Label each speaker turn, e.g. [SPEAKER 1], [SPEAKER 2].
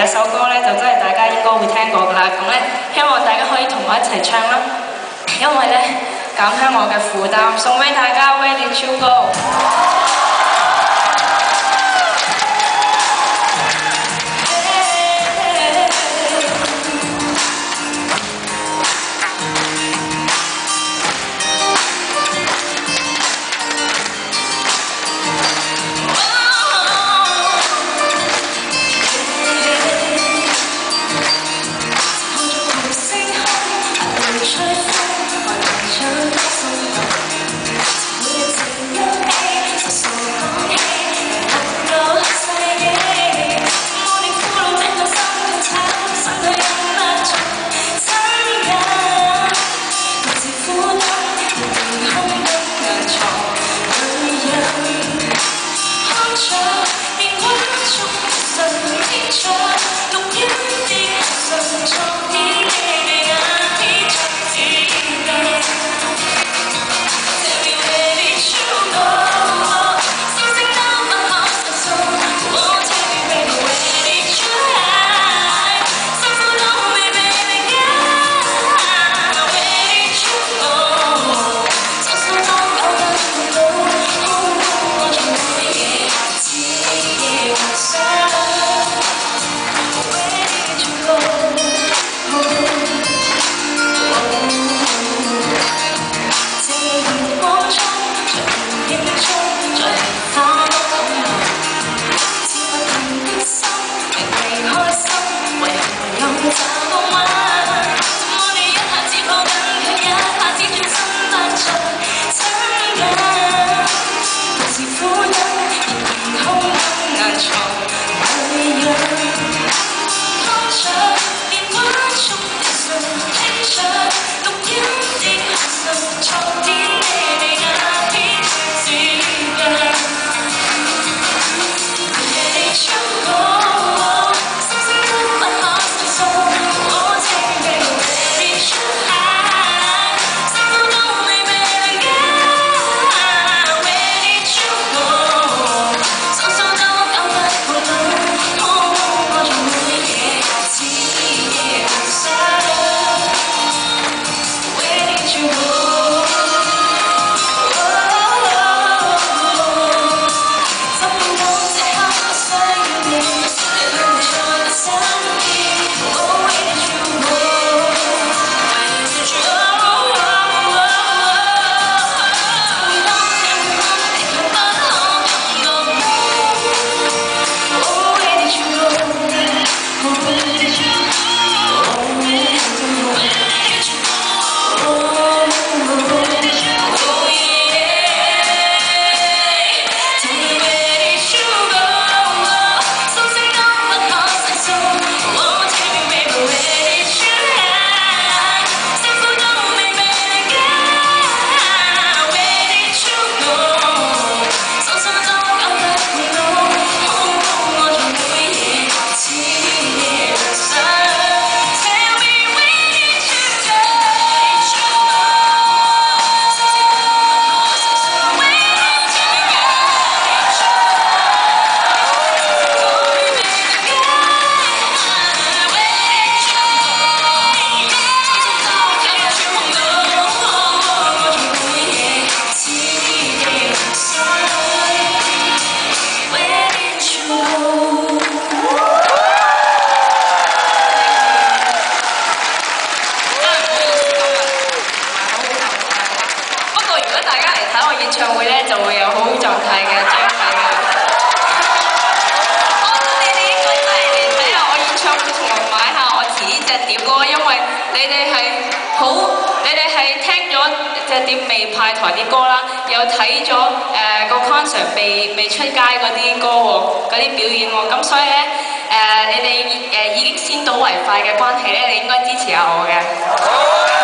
[SPEAKER 1] 一首歌咧，就真係大家應該會聽過㗎啦。咁咧，希望大家可以同我一齊唱啦，因為咧減輕我嘅負擔，送俾大家 Where Did You Go？演唱會咧就會有好狀態嘅張繼嘅。你哋應該真係嚟睇下我演唱會同埋買下我遲呢隻碟咯，因為你哋係聽咗隻碟未派台啲歌啦，又睇咗個 concert 未出街嗰啲歌喎，嗰啲表演喎，咁所以咧你哋已經先睹為快嘅關係咧，你應該支持下我嘅。